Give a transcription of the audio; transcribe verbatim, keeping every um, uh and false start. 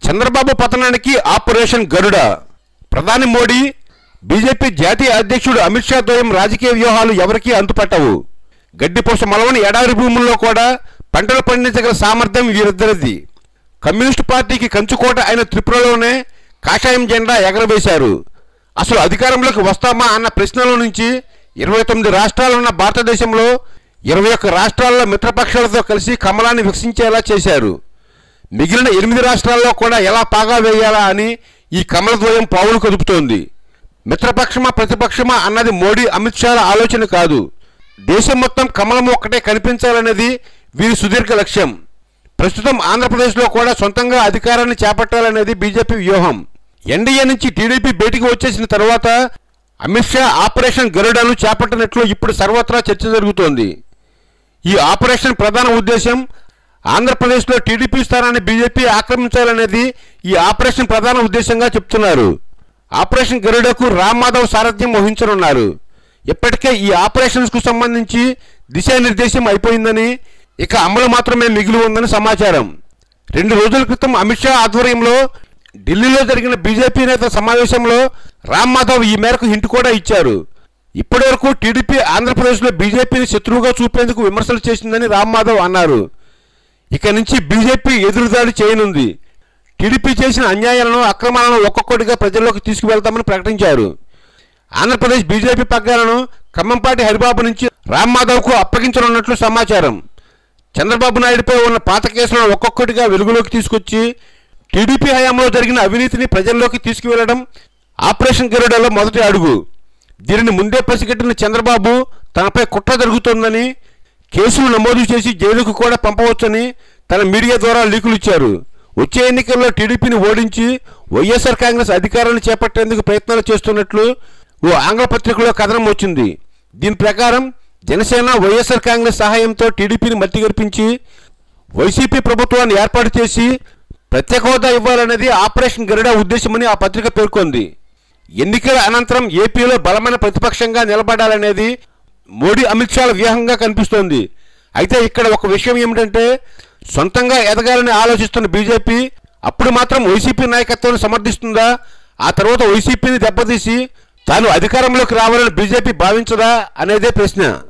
చంద్రబాబు పతనానికి ఆపరేషన్ గరుడ. ప్రధాని మోడీ, బీజేపీ జాతీయ అధ్యక్షుడు అమిత్ షా ద్వయం రాజకీయ వ్యూహాలు ఎవరికీ అంతుపట్టవు. గడ్డిపోస మలవని ఎడారి భూముల్లో కూడా పంటలు పండించగల సామర్థ్యం వీరిద్దరిది. కమ్యూనిస్టు పార్టీకి కంచుకోట అయిన త్రిపురలోనే కాషాయం జెండా ఎగరవేశారు. అసలు అధికారంలోకి వస్తామా అన్న ప్రశ్నల నుంచి ఇరవై తొమ్మిది రాష్ట్రాలున్న భారతదేశంలో ఇరవై ఒక్క రాష్ట్రాల్లో మిత్రపక్షాలతో కలిసి కమలాన్ని వికసించేలా చేశారు. మిగిలిన ఎనిమిది రాష్ట్రాల్లో కూడా ఎలా పాగా వేయాలా అని ఈ కమల ద్వయం పావులు కదుపుతోంది. మిత్రపక్షమా ప్రతిపక్షమా అన్నది మోడీ అమిత్ షాల ఆలోచన కాదు. దేశం మొత్తం కమలం ఒక్కటే కనిపించాలనేది వీరి సుదీర్ఘ లక్ష్యం. ప్రస్తుతం ఆంధ్రప్రదేశ్లో కూడా సొంతంగా అధికారాన్ని చేపట్టాలనేది బీజేపీ వ్యూహం. ఎన్డీఏ నుంచి టీడీపీ బయటికి వచ్చేసిన తర్వాత అమిత్ షా ఆపరేషన్ గరుడను చేపట్టినట్లు ఇప్పుడు సర్వత్రా చర్చ జరుగుతోంది. ఈ ఆపరేషన్ ప్రధాన ఉద్దేశం ఆంధ్రప్రదేశ్లో టీడీపీ స్థానాన్ని బీజేపీ ఆక్రమించాలనేది ఈ ఆపరేషన్ ప్రధాన ఉద్దేశంగా చెప్తున్నారు. ఆపరేషన్ గరుడకు రామ్ మాధవ్ సారథ్యం వహించనున్నారు. ఇప్పటికే ఈ ఆపరేషన్స్కు సంబంధించి దిశానిర్దేశం అయిపోయిందని, ఇక అమలు మాత్రమే మిగిలి ఉందని సమాచారం. రెండు రోజుల క్రితం అమిత్ షా ఆధ్వర్యంలో ఢిల్లీలో జరిగిన బీజేపీ నేత సమావేశంలో రామ్ మాధవ్ ఈ మేరకు హింట్ కూడా ఇచ్చారు. ఇప్పటి వరకు టీడీపీ ఆంధ్రప్రదేశ్లో బీజేపీని శత్రువుగా చూపేందుకు విమర్శలు చేసిందని రామ్ మాధవ్ అన్నారు. ఇక నుంచి బీజేపీ ఎదురుదాడి చేయనుంది. టీడీపీ చేసిన అన్యాయాలను, అక్రమాలను ఒక్కొక్కటిగా ప్రజల్లోకి తీసుకువెళ్తామని ప్రకటించారు. ఆంధ్రప్రదేశ్ బీజేపీ పగ్గాలను ఖమ్మంపాటి హరిబాబు నుంచి రామ్ మాధవ్కు అప్పగించనున్నట్లు సమాచారం. చంద్రబాబు నాయుడుపై ఉన్న పాత కేసులను ఒక్కొక్కటిగా వెలుగులోకి తీసుకొచ్చి టీడీపీ హయాంలో జరిగిన అవినీతిని ప్రజల్లోకి తీసుకువెళ్లడం ఆపరేషన్ గరుడలో మొదటి అడుగు. దీనిని ముందే పసిగట్టిన చంద్రబాబు తనపై కుట్ర జరుగుతోందని, కేసులు నమోదు చేసి జైలుకు కూడా పంపవచ్చని తన మీడియా ద్వారా లీకులు ఇచ్చారు. వచ్చే ఎన్నికల్లో టీడీపీని ఓడించి వైఎస్ఆర్ కాంగ్రెస్ అధికారాన్ని చేపట్టేందుకు ప్రయత్నాలు చేస్తున్నట్లు ఓ ఆంగ్ల పత్రికలో కథనం వచ్చింది. దీని ప్రకారం జనసేన, వైఎస్ఆర్ కాంగ్రెస్ సహాయంతో టీడీపీని మట్టి గర్పించి వైసీపీ ప్రభుత్వాన్ని ఏర్పాటు చేసి ప్రత్యేక హోదా ఇవ్వాలనేది ఆపరేషన్ గరుడ ఉద్దేశమని ఆ పత్రిక పేర్కొంది. ఎన్నికల అనంతరం ఏపీలో బలమైన ప్రతిపక్షంగా నిలబడాలనేది మోడీ అమిత్ షాల వ్యూహంగా కనిపిస్తోంది. అయితే ఇక్కడ ఒక విషయం ఏమిటంటే, సొంతంగా ఎదగాలని ఆలోచిస్తున్న బీజేపీ అప్పుడు మాత్రం వైసీపీ నాయకత్వాన్ని సమర్థిస్తుందా? ఆ తర్వాత వైసీపీని దెబ్బతీసి తాను అధికారంలోకి రావాలని బీజేపీ భావించదా అనేదే ప్రశ్న.